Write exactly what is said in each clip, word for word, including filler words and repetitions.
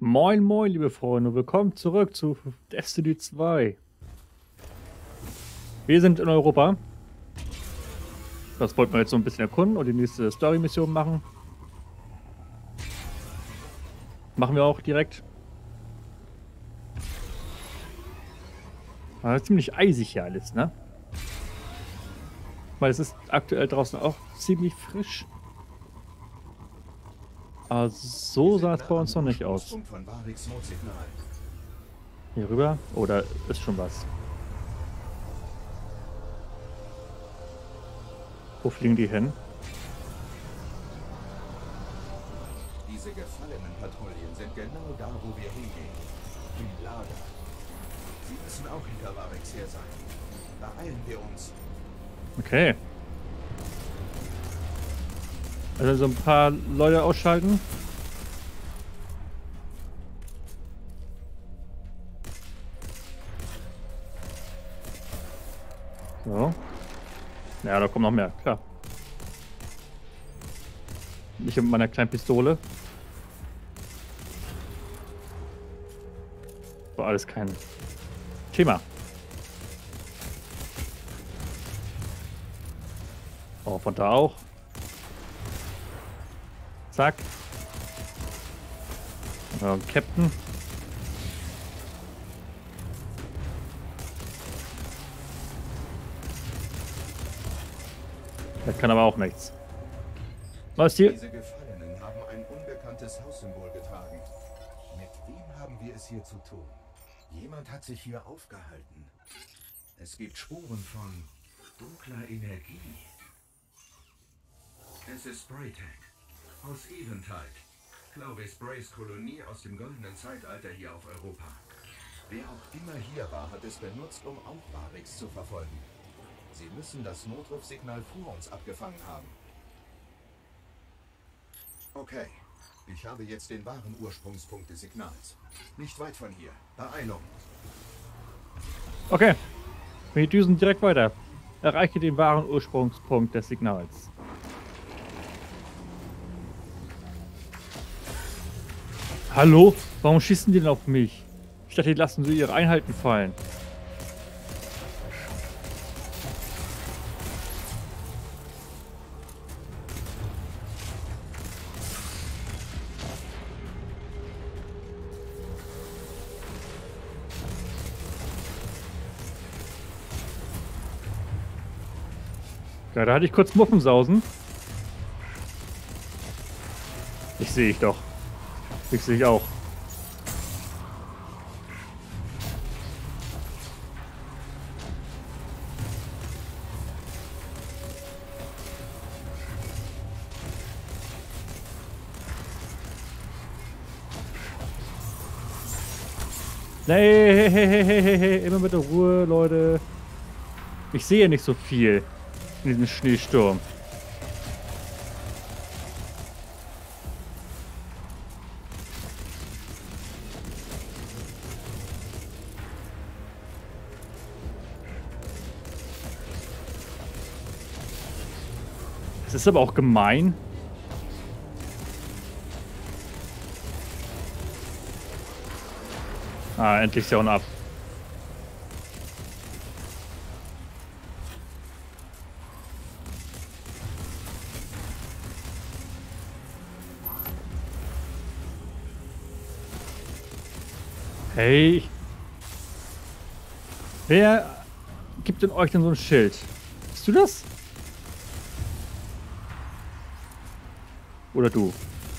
Moin moin, liebe Freunde, willkommen zurück zu Destiny zwei. Wir sind in Europa. Das wollten wir jetzt so ein bisschen erkunden und die nächste Story-Mission machen. Machen wir auch direkt. Aber ziemlich eisig hier alles, ne? Weil es ist aktuell draußen auch ziemlich frisch. Aber so sah es bei uns noch nicht aus. Hier rüber? Oh, da ist schon was. Wo fliegen die hin? Diese gefallenen Patrouillen sind genau da, wo wir hingehen. Im Lager. Sie müssen auch hinter Variks her sein. Beeilen wir uns. Okay. Also so ein paar Leute ausschalten. So. Ja, da kommt noch mehr, klar. Ich mit meiner kleinen Pistole. War alles kein Thema. Oh, von da auch. Zack. Ja, Captain. Der kann aber auch nichts. Was hier? Diese Gefallenen haben ein unbekanntes Haussymbol getragen. Mit wem haben wir es hier zu tun? Jemand hat sich hier aufgehalten. Es gibt Spuren von dunkler Energie. Es ist Spraytech aus Eventide. Glaube Sprays Kolonie aus dem goldenen Zeitalter hier auf Europa. Wer auch immer hier war, hat es benutzt, um auch Variks zu verfolgen. Sie müssen das Notrufsignal vor uns abgefangen haben. Okay, ich habe jetzt den wahren Ursprungspunkt des Signals. Nicht weit von hier. Beeilung. Okay. Wir düsen direkt weiter. Erreiche den wahren Ursprungspunkt des Signals. Hallo? Warum schießen die denn auf mich? Ich dachte, die lassen sie ihre Einheiten fallen. Ja, da hatte ich kurz Muffensausen. Ich sehe ich doch. Ich sehe ich auch. Nee, hey, hey, hey, hey, hey, hey, immer mit der Ruhe, Leute. Ich sehe nicht so viel in diesem Schneesturm. Das ist aber auch gemein. Ah, endlich ist er ab. Hey. Wer gibt denn euch denn so ein Schild? Bist du das? Oder du?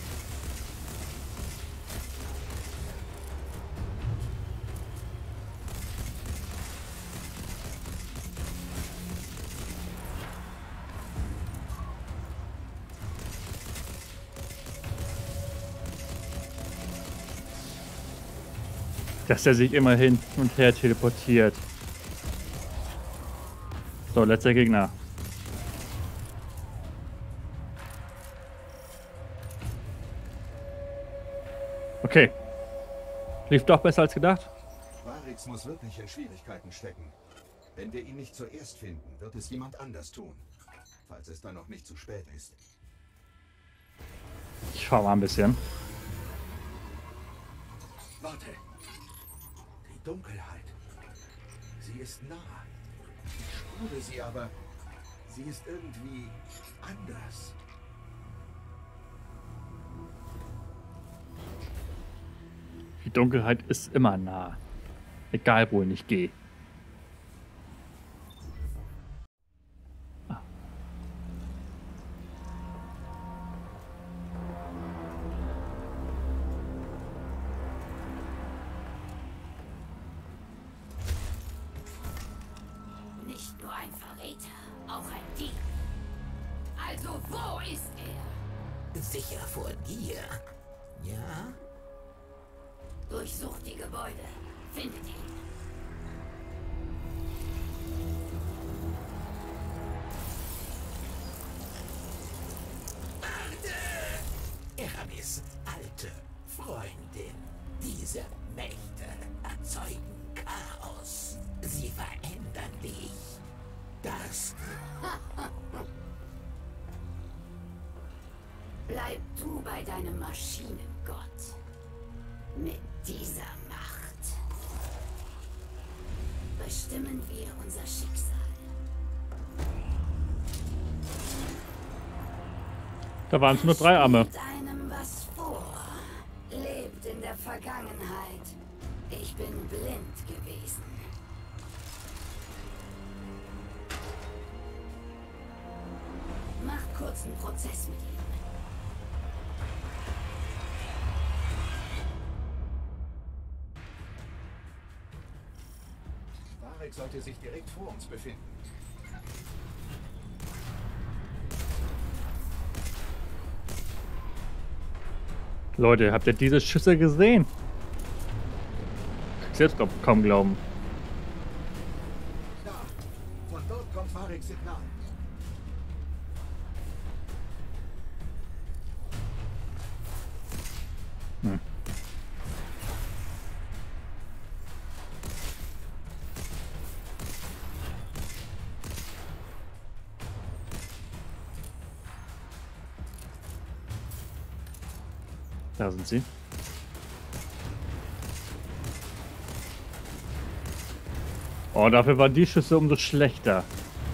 Dass er sich immer hin und her teleportiert. So, letzter Gegner. Okay. Lief doch besser als gedacht. Variks muss wirklich in Schwierigkeiten stecken. Wenn wir ihn nicht zuerst finden, wird es jemand anders tun. Falls es dann noch nicht zu spät ist. Ich fahr mal ein bisschen. Warte. Die Dunkelheit. Sie ist nah. Ich spüre sie, aber sie ist irgendwie anders. Die Dunkelheit ist immer nah. Egal, wohin ich gehe. Ah. Nicht nur ein Verräter, auch ein Dieb. Also wo ist er? Sicher vor dir. Ja? Durchsucht die Gebäude. Findet ihn. Eramis alte Freundin. Diese Mächte erzeugen Chaos. Sie verändern dich. Das... Bleib du bei deinem Maschinengott. Mit dieser Macht bestimmen wir unser Schicksal. Da waren es nur drei Arme. Spielt einem was vor. Lebt in der Vergangenheit. Ich bin blind gewesen. Macht kurzen Prozess mit ihm. Varric sollte sich direkt vor uns befinden. Leute, habt ihr diese Schüsse gesehen? Ich selbst kaum glauben. Da! Von dort kommt Varrics Signal. Hm. Da sind sie. Oh, dafür waren die Schüsse umso schlechter.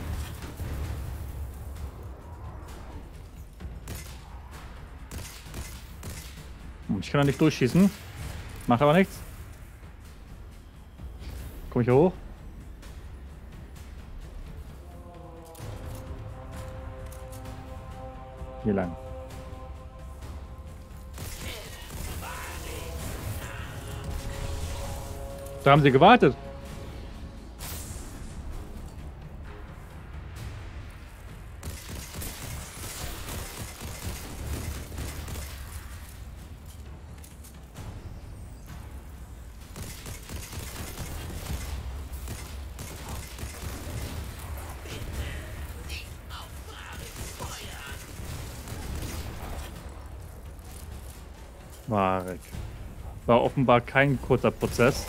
Ich kann da nicht durchschießen. Macht aber nichts. Komm ich hier hoch? Hier lang. Da haben sie gewartet. Varric. War offenbar kein kurzer Prozess.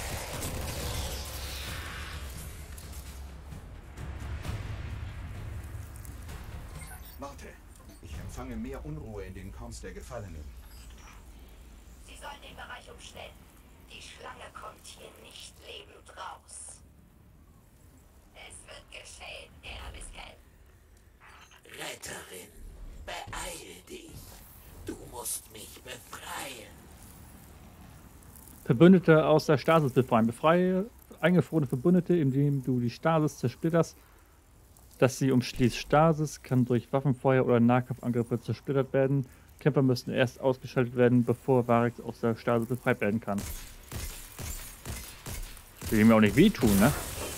Warte, ich empfange mehr Unruhe in den Camps der Gefallenen. Sie sollen den Bereich umstellen. Die Schlange kommt hier nicht lebend raus. Es wird geschehen, Eramis Kelp. Retterin, beeil dich. Du musst mich befreien. Verbündete aus der Stasis befreien. Befreie eingefrorene Verbündete, indem du die Stasis zersplitterst. Das sie umschließt. Stasis kann durch Waffenfeuer oder Nahkampfangriffe zersplittert werden. Kämpfer müssen erst ausgeschaltet werden, bevor Varric aus der Stasis befreit werden kann. Will ihm auch nicht wehtun, ne?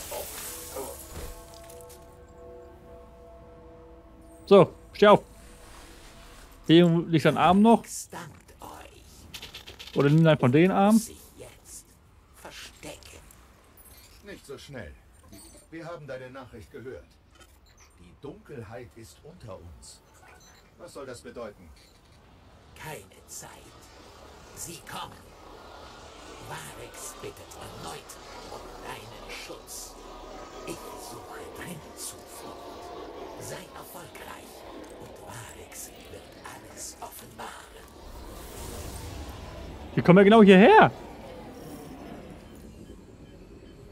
So, steh auf. Hier liegt ein Arm noch. Dankt euch. Oder nimm einen von den Armen. Sich jetzt verstecken. Nicht so schnell. Wir haben deine Nachricht gehört. Die Dunkelheit ist unter uns. Was soll das bedeuten? Keine Zeit. Sie kommen. Varric bittet erneut um deinen Schutz. Ich suche deine Zuflucht. Sei erfolgreich und Varric wird alles offenbaren. Die kommen ja genau hierher.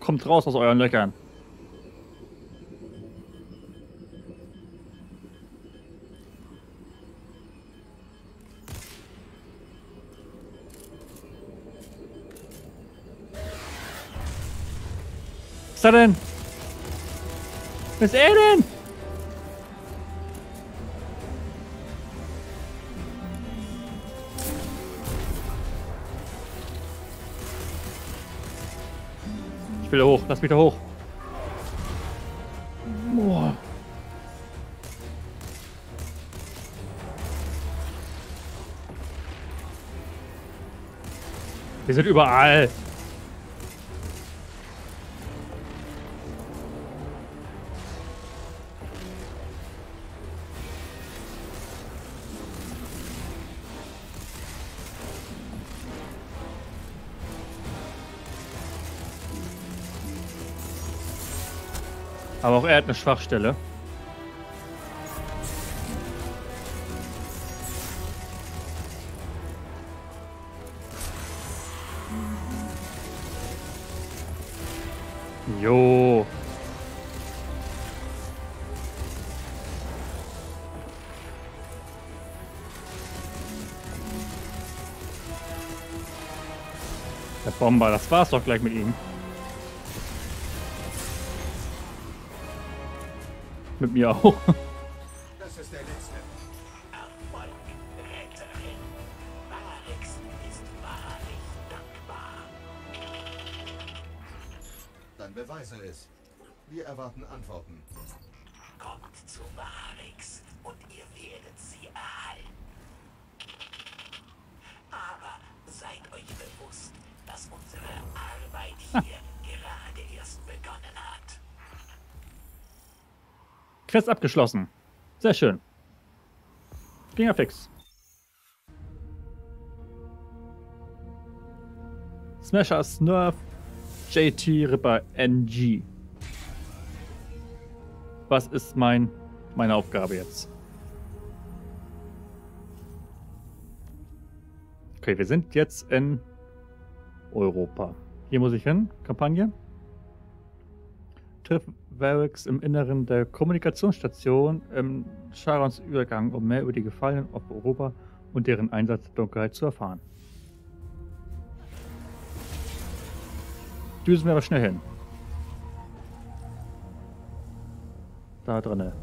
Kommt raus aus euren Löchern. Was ist da denn? Was ist er denn? Ich will da hoch. Lass mich da hoch. Boah. Wir sind überall. Aber auch er hat eine Schwachstelle. Jo. Der Bomber, das war's doch gleich mit ihm. Mit mir auch. Das ist der letzte. Erfolg, Retterin. Varix ist wahrlich dankbar. Dann beweise es. Wir erwarten Antworten. Kommt zu Varix und ihr werdet sie erhalten. Aber seid euch bewusst, dass unsere Arbeit hier gerade erst begonnen hat. Quest abgeschlossen. Sehr schön. Ging ja fix. Smasher Snurf J T Ripper N G. Was ist mein meine Aufgabe jetzt? Okay, wir sind jetzt in Europa. Hier muss ich hin. Kampagne. Triff Varix im Inneren der Kommunikationsstation im Charons Übergang, um mehr über die Gefallenen auf Europa und deren Einsatz der Dunkelheit zu erfahren. Düsen wir aber schnell hin. Da drinne.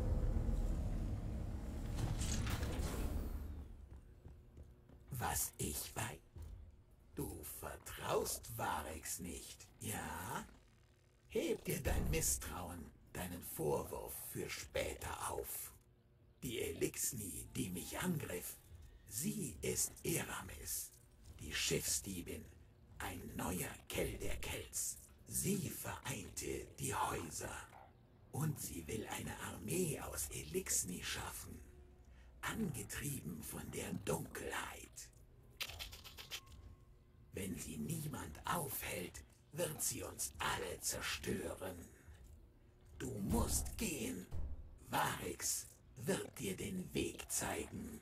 Was ich weiß. Du vertraust Varix nicht, ja? Heb dir dein Misstrauen, deinen Vorwurf für später auf. Die Elixni, die mich angriff, sie ist Eramis, die Schiffsdiebin, ein neuer Kell der Kells. Sie vereinte die Häuser. Und sie will eine Armee aus Elixni schaffen, angetrieben von der Dunkelheit. Wenn sie niemand aufhält, wird sie uns alle zerstören. Du musst gehen. Varix wird dir den Weg zeigen.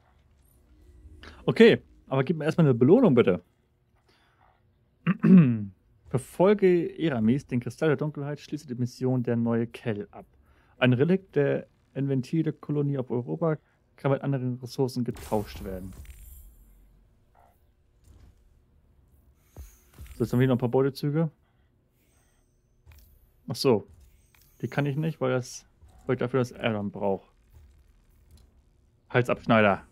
Okay, aber gib mir erstmal eine Belohnung, bitte. Verfolge Eramis, den Kristall der Dunkelheit, schließe die Mission der neue Kell ab. Ein Relikt der Inventile-Kolonie auf Europa kann mit anderen Ressourcen getauscht werden. So, jetzt haben wir noch ein paar Beutezüge. Ach so. Die kann ich nicht, weil, das, weil ich dafür das Addon brauche. Halsabschneider.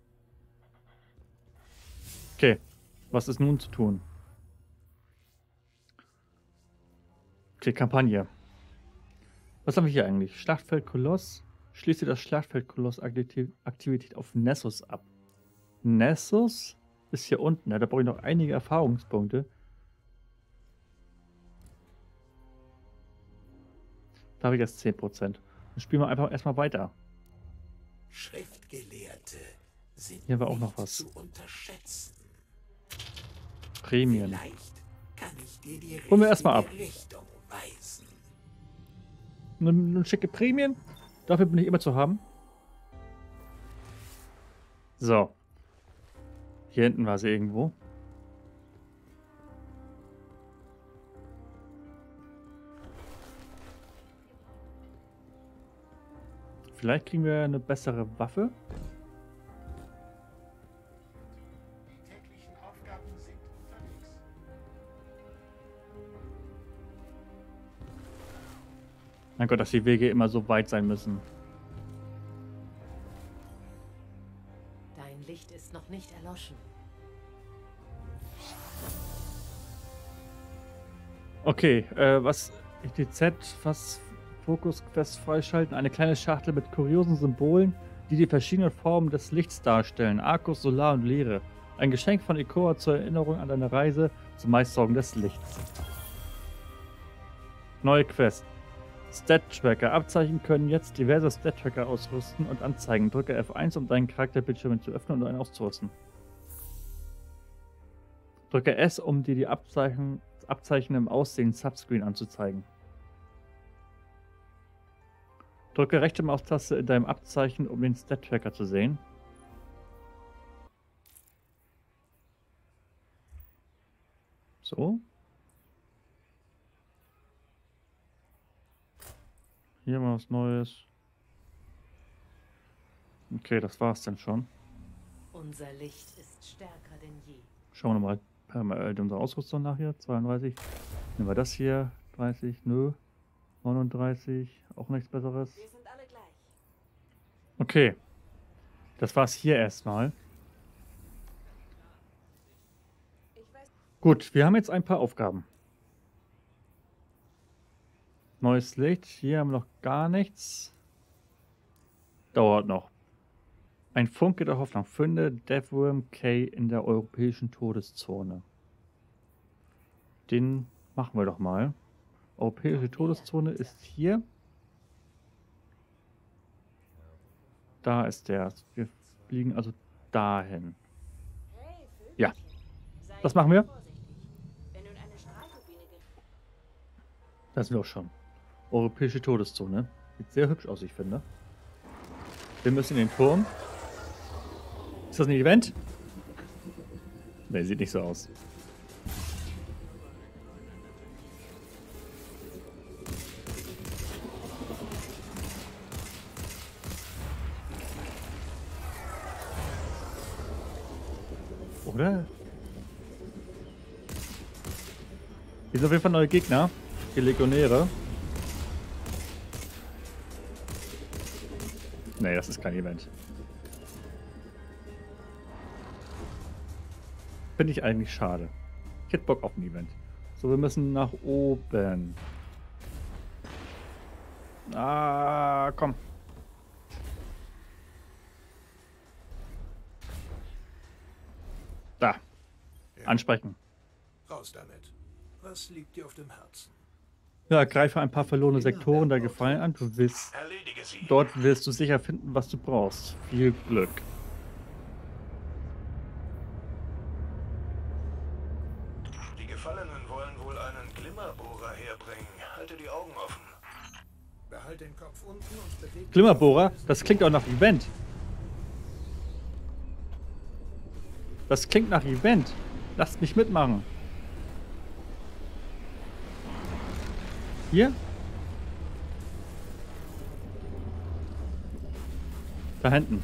Okay. Was ist nun zu tun? Okay, Kampagne. Was haben wir hier eigentlich? Schlachtfeld Koloss. Schließe das Schlachtfeld Koloss Aktivität auf Nessus ab. Nessus ist hier unten. Ja, da brauche ich noch einige Erfahrungspunkte. Da habe ich jetzt zehn Prozent. Dann spielen wir einfach erstmal weiter. Schriftgelehrte sind Hier war auch nicht noch was. zu unterschätzen. Prämien. Vielleicht kann ich dir die Holen wir erstmal ab. richtige Richtung weisen. Eine, eine schicke Prämien. Dafür bin ich immer zu haben. So. Hier hinten war sie irgendwo. Vielleicht kriegen wir eine bessere Waffe. Die täglichen Aufgaben sind unterwegs. Mein Gott, dass die Wege immer so weit sein müssen. Dein Licht ist noch nicht erloschen. Okay, äh, was E T Z, was Fokus-Quest freischalten? Eine kleine Schachtel mit kuriosen Symbolen, die die verschiedenen Formen des Lichts darstellen. Arcus, Solar und Leere. Ein Geschenk von Ikora zur Erinnerung an deine Reise zum Meisteraugen des Lichts. Neue Quest. Stat-Tracker. Abzeichen können jetzt diverse Stat-Tracker ausrüsten und anzeigen. Drücke F eins, um deinen Charakterbildschirm zu öffnen und einen auszurüsten. Drücke S, um dir die Abzeichen, Abzeichen im Aussehen Subscreen anzuzeigen. Drücke rechte Maustaste in deinem Abzeichen, um den Stat-Tracker zu sehen. So. Hier mal was Neues. Okay, das war's dann schon. Unser Licht ist stärker denn je. Schauen wir nochmal permanent unsere Ausrüstung nach hier. zweiunddreißig. Nehmen wir das hier. dreißig. Nö. neununddreißig. Auch nichts Besseres. Wir sind alle gleich. Okay. Das war's hier erstmal. Gut, wir haben jetzt ein paar Aufgaben. Neues Licht. Hier haben wir noch gar nichts. Dauert noch. Ein Funke der Hoffnung. Finde Deathworm K in der europäischen Todeszone. Den machen wir doch mal. Europäische Todeszone ist hier. Da ist der. Wir fliegen also dahin. Ja. Das machen wir. Da sind wir auch schon. Europäische Todeszone. Sieht sehr hübsch aus, ich finde. Wir müssen in den Turm. Ist das ein Event? Ne, sieht nicht so aus. Oder? Hier sind auf jeden Fall neue Gegner. Die Legionäre. Nee, das ist kein Event. Finde ich eigentlich schade. Ich hätte Bock auf ein Event. So, wir müssen nach oben. Ah, komm. Da. Ansprechen. Raus damit. Was liegt dir auf dem Herzen? Ja, greife ein paar verlorene Sektoren der Gefallen an. Du willst, Erledige sie. dort wirst du sicher finden, was du brauchst. Viel Glück. Die Gefallenen wollen wohl einen Glimmerbohrer herbringen. Halte die Augen offen. Behalt den Kopf unten und bewege. Glimmerbohrer, das klingt auch nach Event. Das klingt nach Event. Lasst mich mitmachen. Hier? Da hinten.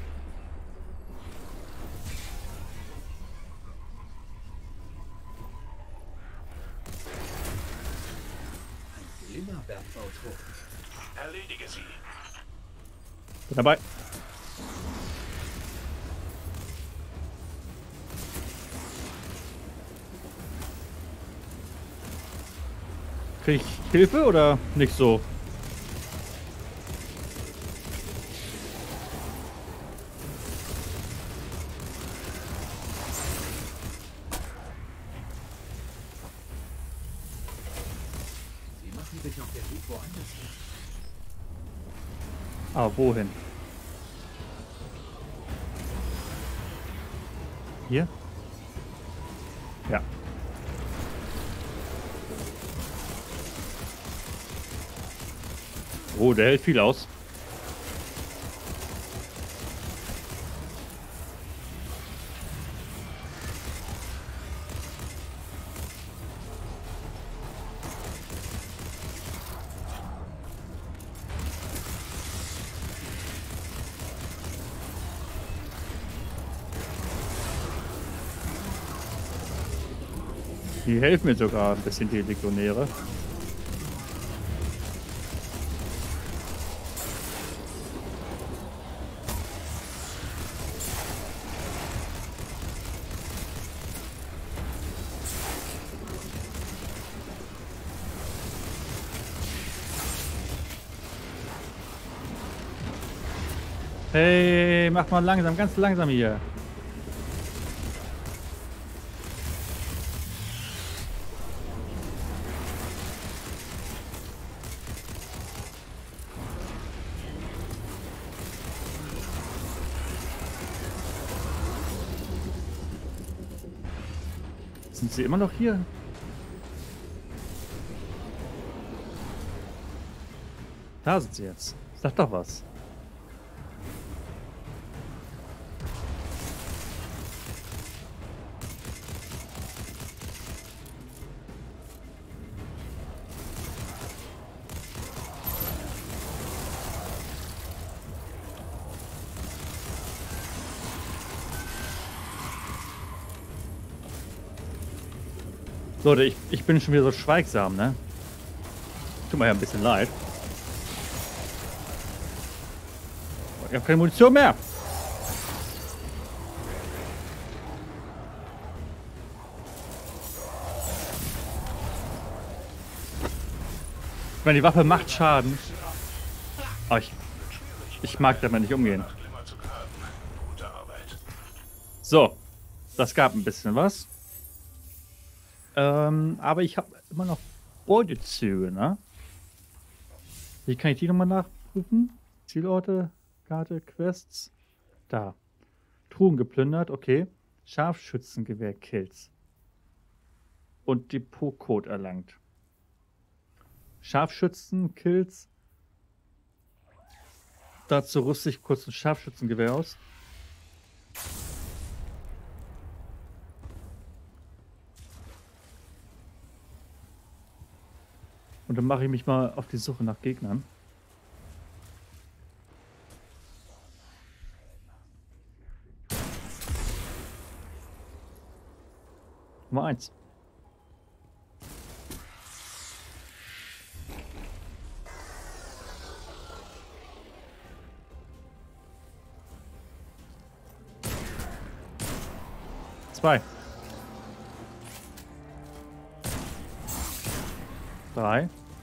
Glimmerbergbautrupp. Erledige sie. Bin dabei. Krieg ich Hilfe oder nicht so? Sie machen sich auf den Weg woanders hin. Ah, wohin? Hier? Ja. Oh, der hält viel aus. Die helfen mir sogar ein bisschen, die Legionäre. Hey, mach mal langsam, ganz langsam hier. Sind sie immer noch hier? Da sind sie jetzt. Sag doch was. Leute, ich, ich bin schon wieder so schweigsam, ne? Tut mir ja ein bisschen leid. Ich habe keine Munition mehr. Ich meine, die Waffe macht Schaden. Aber ich, ich mag damit nicht umgehen. So, das gab ein bisschen was. Ähm, aber ich habe immer noch Beutezüge, ne? Wie kann ich die nochmal nachprüfen? Zielorte, Karte, Quests. Da. Truhen geplündert, okay. Scharfschützengewehr-Kills. Und Depotcode erlangt. Scharfschützen-Kills. Dazu rüste ich kurz ein Scharfschützengewehr aus. Und dann mache ich mich mal auf die Suche nach Gegnern. Nummer eins. Zwei. Drei.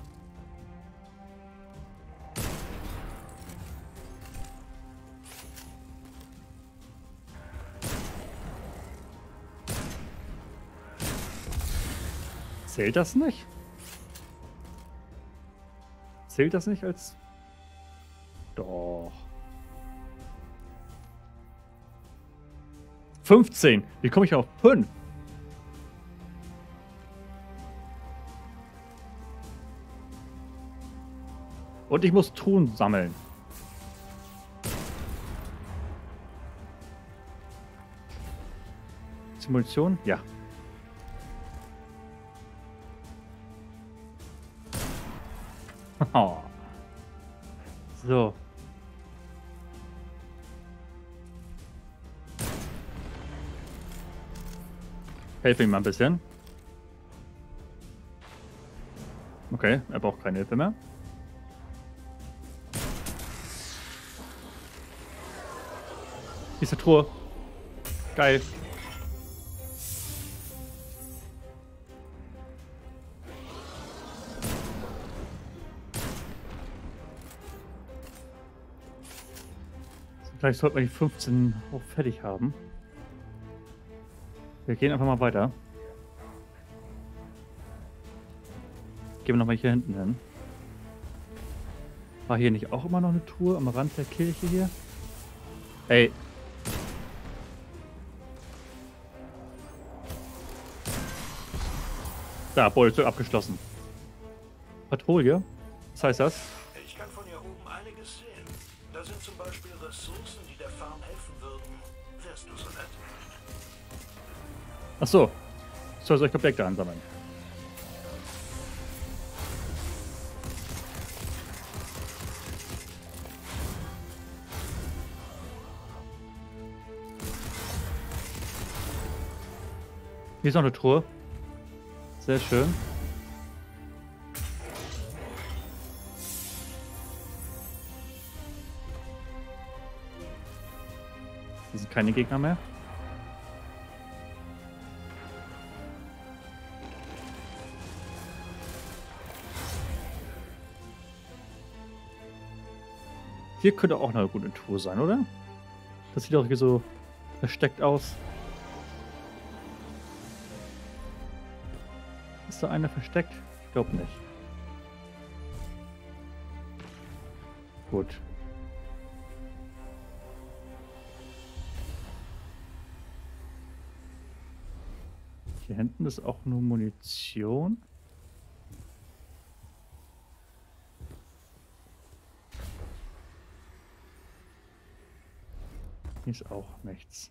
Zählt das nicht? Zählt das nicht als... Doch. fünfzehn. Wie komme ich auf fünf? Und ich muss Truhen sammeln. Munition? Ja. Oh. So. Helfe ihm mal ein bisschen. Okay, er braucht keine Hilfe mehr. Hier ist eine Truhe. Geil. Vielleicht sollten wir die fünfzehn auch fertig haben. Wir gehen einfach mal weiter. Gehen wir nochmal hier hinten hin. War hier nicht auch immer noch eine Truhe am Rand der Kirche hier? Ey. Da, Beute abgeschlossen. Patrouille? Was heißt das? Ich kann von hier oben einiges sehen. Da sind zum Beispiel Ressourcen, die der Farm helfen würden. Wärst du so nett? Ach so. Ich soll solche Objekte ansammeln. Hier ist noch eine Truhe. Sehr schön. Hier sind keine Gegner mehr. Hier könnte auch eine gute Tour sein, oder? Das sieht auch hier so versteckt aus. Ist da einer versteckt? Ich glaube nicht. Gut. Hier hinten ist auch nur Munition. Hier ist auch nichts.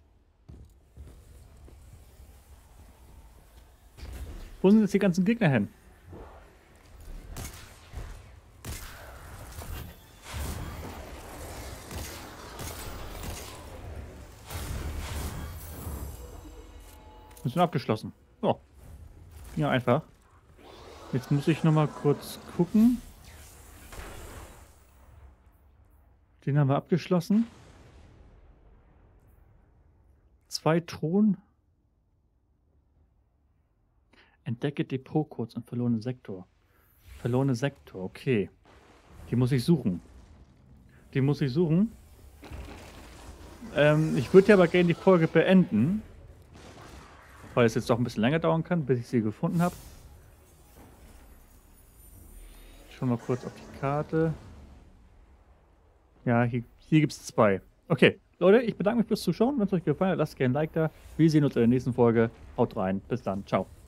Wo sind jetzt die ganzen Gegner hin? Mission abgeschlossen. So. Ja, einfach. Jetzt muss ich noch mal kurz gucken. Den haben wir abgeschlossen. Zwei Truhen. Entdecke Depotcodes und verlorene Sektor. Verlorene Sektor, okay. Die muss ich suchen. Die muss ich suchen. Ähm, ich würde ja aber gerne die Folge beenden. Weil es jetzt doch ein bisschen länger dauern kann, bis ich sie gefunden habe. Ich schau mal kurz auf die Karte. Ja, hier, hier gibt es zwei. Okay, Leute, ich bedanke mich fürs Zuschauen. Wenn es euch gefallen hat, lasst gerne ein Like da. Wir sehen uns in der nächsten Folge. Haut rein. Bis dann. Ciao.